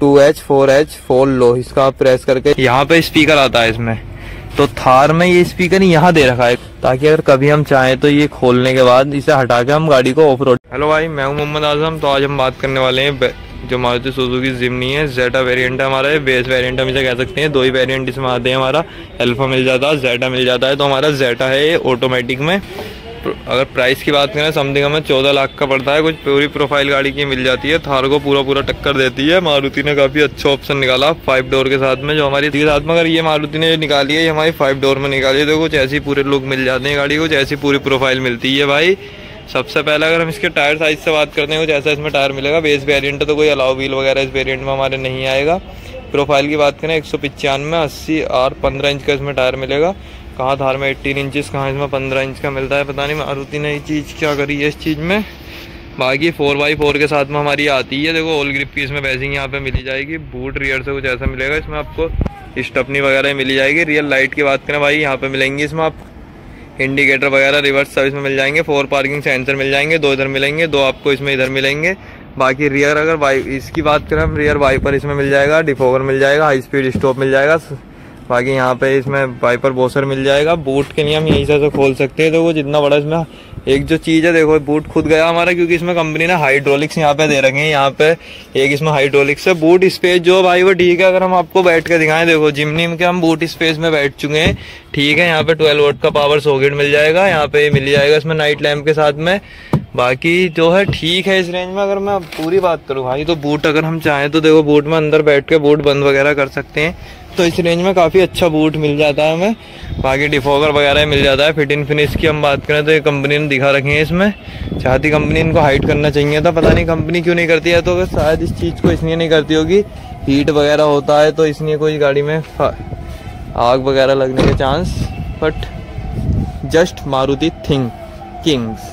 2H 4H 4 लो, इसका आप press करके यहाँ पे स्पीकर आता है इसमें। तो थार में ये स्पीकर यहाँ दे रखा है ताकि अगर कभी हम चाहें तो ये खोलने के बाद इसे हटा के हम गाड़ी को ऑफ रोड। हेलो भाई, मैं हूं मोहम्मद आजम। तो आज हम बात करने वाले हैं जो मारुति सुजुकी जिम्नी है, जेटा वेरिएंट है हमारा, बेस वेरिएंट हम इसे कह सकते हैं। दो ही वेरिएंट इसमें आते हैं, हमारा अल्फा मिल जाता है, जेटा मिल जाता है। तो हमारा जेटा है ये ऑटोमेटिक में। अगर प्राइस की बात करें समथिंग हमें 14 लाख का पड़ता है। कुछ पूरी प्रोफाइल गाड़ी की मिल जाती है, थार को पूरा टक्कर देती है। मारुति ने काफ़ी अच्छा ऑप्शन निकाला 5 डोर के साथ में, जो हमारी साथ में अगर ये मारुति ने निकाली है, ये हमारी 5 डोर में निकाली है। तो कुछ ऐसी पूरे लुक मिल जाते हैं गाड़ी को, कुछ ऐसी पूरी प्रोफाइल मिलती है भाई। सबसे पहले अगर हम इसके टायर साइज से बात करते हैं, कुछ ऐसा इसमें टायर मिलेगा। बेस वेरिएंट है तो कोई अलाउ व्हील वगैरह इस वेरिएंट में हमारे नहीं आएगा। प्रोफाइल की बात करें 195 80 और 15 इंच का इसमें टायर मिलेगा। कहाँ थार में 18 इंचज़, कहाँ इसमें 15 इंच का मिलता है, पता नहीं मारुति ने ये चीज़ क्या करी है इस चीज़ में। बाकी 4x4 के साथ में हमारी आती है। देखो ऑल ग्रिप की इसमें बैजिंग यहाँ पे मिली जाएगी। बूट रियर से कुछ ऐसा मिलेगा, इसमें आपको स्टपनी वगैरह मिली जाएगी। रियल लाइट की बात करें भाई, यहाँ पे मिलेंगी इसमें आप इंडिकेटर वगैरह रिवर्स सर्विस में मिल जाएंगे। 4 पार्किंग सेंसर मिल जाएंगे, 2 इधर मिलेंगे, 2 आपको इसमें इधर मिलेंगे। बाकी रियर अगर इसकी बात करें हम, रियर वाइपर इसमें मिल जाएगा, डिफोगर मिल जाएगा, हाई स्पीड स्टॉप मिल जाएगा। बाकी यहाँ पे इसमें वाइपर बॉसर मिल जाएगा। बूट के लिए हम यहीं से खोल सकते हैं। तो वो जितना बड़ा इसमें एक जो चीज़ है, देखो बूट खुद गया हमारा, क्योंकि इसमें कंपनी ने हाइड्रोलिक्स यहाँ पे दे रखे हैं। यहाँ पे एक इसमें हाइड्रोलिक्स है। बूट स्पेस जो भाई वो ठीक है। अगर हम आपको बैठ के दिखाएं, देखो जिम्नी में हम बूट स्पेस में बैठ चुके हैं, ठीक है। यहाँ पे 12 वोल्ट का पावर सॉकेट मिल जाएगा, यहाँ पे मिल जाएगा इसमें नाइट लैम्प के साथ में। बाकी जो है ठीक है इस रेंज में। अगर मैं पूरी बात करूँ भाई, तो बूट अगर हम चाहें तो देखो बूट में अंदर बैठ के बूट बंद वगैरह कर सकते हैं। तो इस रेंज में काफ़ी अच्छा बूट मिल जाता है हमें। बाकी डिफॉगर वगैरह मिल जाता है। फिट इन फिनिश की हम बात करें तो ये कंपनी ने दिखा रखी है इसमें। चाहती कंपनी इनको हाइड करना चाहिए था, पता नहीं कंपनी क्यों नहीं करती है। तो अगर शायद इस चीज़ को इसलिए नहीं करती होगी, हीट वगैरह होता है तो इसलिए कोई गाड़ी में आग वगैरह लगने के chance. But just Maruti thinkings.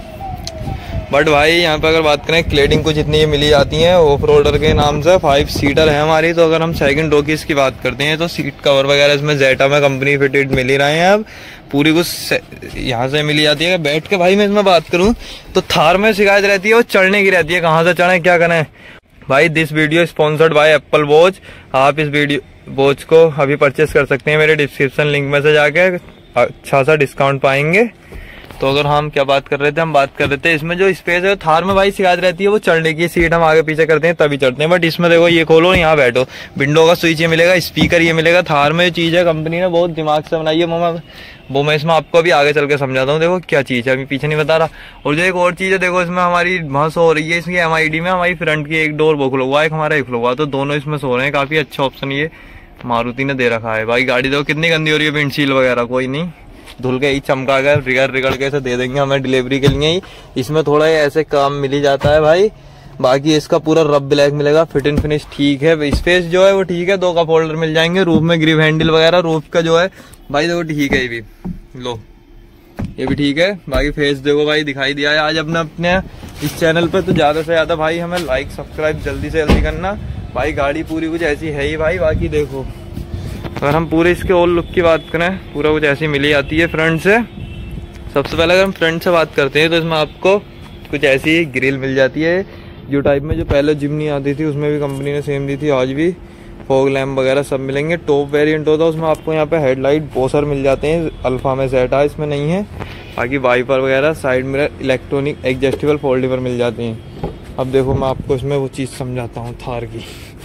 But भाई यहाँ पे अगर बात करें क्लेडिंग कुछ इतनी मिली जाती हैं ऑफ रोडर के नाम से। 5 सीटर है हमारी। तो अगर हम सेकंड रो की इसकी बात करते हैं, तो सीट कवर वगैरह इसमें जेटा में कंपनी फिटेड मिल ही रहे हैं। अब पूरी कुछ यहाँ से मिली जाती है। बैठ के भाई मैं इसमें बात करूँ तो थार में शिकायत रहती है वो चढ़ने की रहती है, कहाँ से चढ़े क्या करें भाई। This video sponsored by Apple watch. आप इस वीडियो वॉच को अभी परचेस कर सकते हैं मेरे डिस्क्रिप्शन लिंक में से जाके, अच्छा सा डिस्काउंट पाएंगे। तो अगर हम क्या बात कर रहे थे, हम बात कर रहे थे इसमें जो स्पेस है थार में भाई शिकायत रहती है वो चढ़ने की। सीट हम आगे पीछे करते हैं तभी चढ़ते हैं। बट इसमें देखो ये खोलो यहाँ बैठो, विंडो का स्विच ये मिलेगा, स्पीकर ये मिलेगा। थार में चीज़ है कंपनी ने बहुत दिमाग से बनाई है। वो मैं इसमें आपको अभी आगे चल के समझाता हूँ। देखो क्या चीज़ है, अभी पीछे नहीं बता रहा। और जो एक और चीज़ है, देखो इसमें हमारी वहाँ सो रही है, इसकी MID में हमारी फ्रंट की एक डोर वो खुला हुआ है, एक हमारा एक खुला हुआ, तो दोनों इसमें सो रहे हैं। काफ़ी अच्छा ऑप्शन ये मारुति ने दे रखा है भाई। गाड़ी देखो कितनी गंदी हो रही है, विंडशील्ड वगैरह कोई नहीं, धुल के ही चमका कर रिगड़ के ऐसे दे देंगे हमें डिलीवरी के लिए ही। इसमें थोड़ा ऐसे काम मिल ही जाता है भाई। बाकी इसका पूरा रब ब्लैक मिलेगा। फिट एंड फिनिश ठीक है। स्पेस जो है वो ठीक है, 2 का फोल्डर मिल जाएंगे। रूफ में ग्रिप हैंडल वगैरह रूफ का जो है भाई देखो ठीक है, ये भी लो ये भी ठीक है। बाकी फेस देखो भाई दिखाई दिया है आज अपने इस चैनल पे। तो ज्यादा से ज्यादा भाई हमें लाइक सब्सक्राइब जल्दी से जल्दी करना भाई। गाड़ी पूरी कुछ ऐसी है ही भाई। बाकी देखो अगर हम पूरे इसके ओल लुक की बात करें, पूरा कुछ ऐसी मिली जाती है फ्रंट से। सबसे पहले अगर हम फ्रंट से बात करते हैं तो इसमें आपको कुछ ऐसी ग्रिल मिल जाती है जो टाइप में जो पहले जिम्नी आती थी उसमें भी कंपनी ने सेम दी थी, आज भी। फॉग लैम्प वगैरह सब मिलेंगे। टॉप वेरिएंट होता है उसमें आपको यहाँ पे हेडलाइट बॉसर मिल जाते हैं, अल्फा में जेटा इसमें नहीं है। बाकी वाइपर वगैरह, side mirror, electronic adjustable foldable मिल जाते हैं। अब देखो मैं आपको इसमें वो चीज़ समझाता हूँ थार की।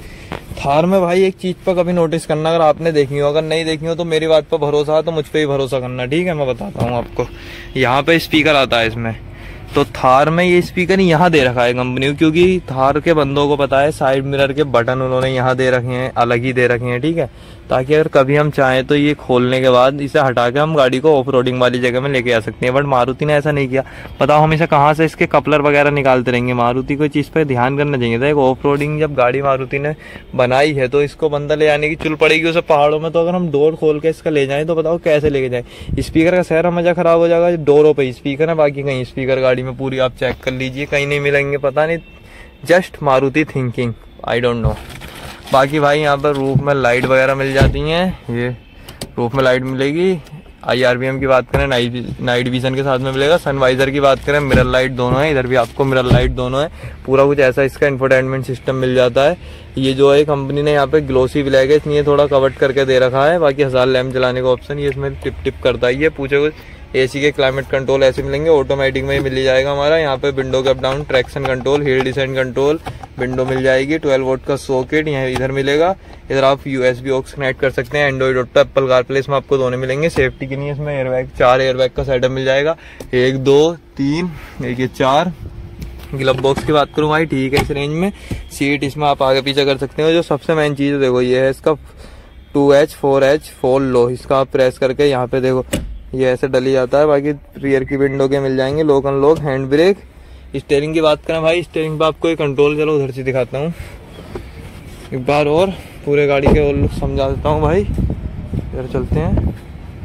थार में भाई एक चीज़ पर कभी नोटिस करना, अगर आपने देखी हो, अगर नहीं देखी हो तो मेरी बात पर भरोसा है तो मुझ पर ही भरोसा करना, ठीक है। मैं बताता हूँ आपको। यहाँ पे स्पीकर आता है इसमें, तो थार में ये स्पीकर यहाँ दे रखा है कंपनी को, क्योंकि थार के बंदों को पता है साइड मिरर के बटन उन्होंने यहाँ दे रखे हैं, अलग ही दे रखे हैं, ठीक है। ताकि अगर कभी हम चाहें तो ये खोलने के बाद इसे हटा के हम गाड़ी को ऑफ रोडिंग वाली जगह में लेके आ सकते हैं। बट मारुति ने ऐसा नहीं किया। बताओ हम इसे कहाँ से इसके कपलर वगैरह निकालते रहेंगे। मारुति को चीज़ पर ध्यान करना चाहिए था। एक ऑफ रोडिंग जब गाड़ी मारुति ने बनाई है तो इसको बंदा ले जाने की चुल पड़ेगी उसे पहाड़ों में। तो अगर हम डोर खोल के इसका ले जाएं तो बताओ कैसे लेके जाएं। स्पीकर का सारा मजा खराब हो जाएगा। डोरों पर स्पीकर है, बाकी कहीं स्पीकर गाड़ी में पूरी आप चेक कर लीजिए, कहीं नहीं मिलेंगे, पता नहीं। Just Maruti thinking, I don't know. बाकी भाई यहाँ पर रूफ में लाइट वगैरह मिल जाती हैं। ये रूफ में लाइट मिलेगी, IRBM की बात करें नाइट विजन के साथ में मिलेगा। सनवाइजर की बात करें मिरर लाइट दोनों है, इधर भी आपको मिरर लाइट दोनों है। पूरा कुछ ऐसा इसका इंफोटेनमेंट सिस्टम मिल जाता है। ये जो है कंपनी ने यहाँ पे ग्लोसी ब्लैक है इसलिए थोड़ा कवर्ड करके दे रखा है। बाकी 1000 लैम्प जलाने का ऑप्शन ये इसमें टिप टिप करता ही है। पूछे कुछ AC के क्लाइमेट कंट्रोल ऐसे मिलेंगे, ऑटोमेटिक में ही मिल जाएगा हमारा। यहाँ पे विंडो के up down, traction control, hill descent control, window मिल जाएगी। 12 वोल्ट का सॉकेट यहाँ इधर मिलेगा। इधर आप USB ऑक्स कनेक्ट कर सकते हैं। एंड्रॉइड ऑटो, एप्पल कारप्ले इसमें आपको दोनों मिलेंगे। सेफ्टी के लिए इसमें एयरबैग, 4 एयरबैग का सेटअप मिल जाएगा। 1 2 3 एक ये 4। ग्लव बॉक्स की बात करूँ भाई ठीक है इस रेंज में। सीट इसमें आप आगे पीछे कर सकते हो। जो सबसे मेन चीज़ देखो ये है इसका 2H 4H फॉल लो। इसका आप प्रेस करके यहाँ पे देखो ये ऐसे डली जाता है। बाकी रियर की विंडो के मिल जाएंगे, lock unlock, hand brake. Steering की बात करें भाई, स्टीयरिंग पे आपको एक कंट्रोल, चलो उधर से दिखाता हूँ एक बार और, पूरे गाड़ी के और लुक समझा देता हूँ भाई। इधर चलते हैं,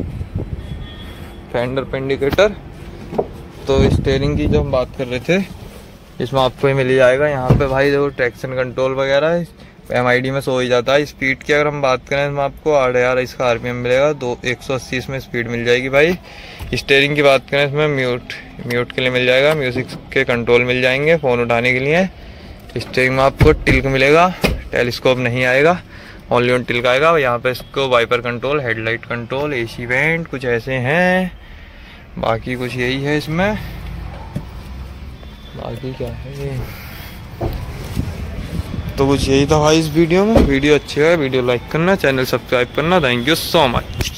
फेंडर पे इंडिकेटर। तो स्टीयरिंग की जो हम बात कर रहे थे इसमें आपको ही मिल जाएगा। यहाँ पे भाई देखो ट्रैक्शन कंट्रोल वगैरह है, MID में शो ही जाता है। स्पीड की अगर हम बात करें इसमें आपको 8000 इसका RPM मिलेगा। 180 इसमें स्पीड मिल जाएगी भाई। स्टीयरिंग की बात करें इसमें म्यूट के लिए मिल जाएगा, म्यूजिक के कंट्रोल मिल जाएंगे फ़ोन उठाने के लिए। स्टीयरिंग में आपको टिल्क मिलेगा, टेलीस्कोप नहीं आएगा, ओनली ऑन टिल्क आएगा। यहाँ पे इसको wiper control, headlight control, AC vent कुछ ऐसे हैं। बाकी कुछ यही है इसमें, बाकी क्या है तो कुछ यही था भाई इस वीडियो में। वीडियो अच्छी है, वीडियो लाइक करना, चैनल सब्सक्राइब करना। Thank you so much.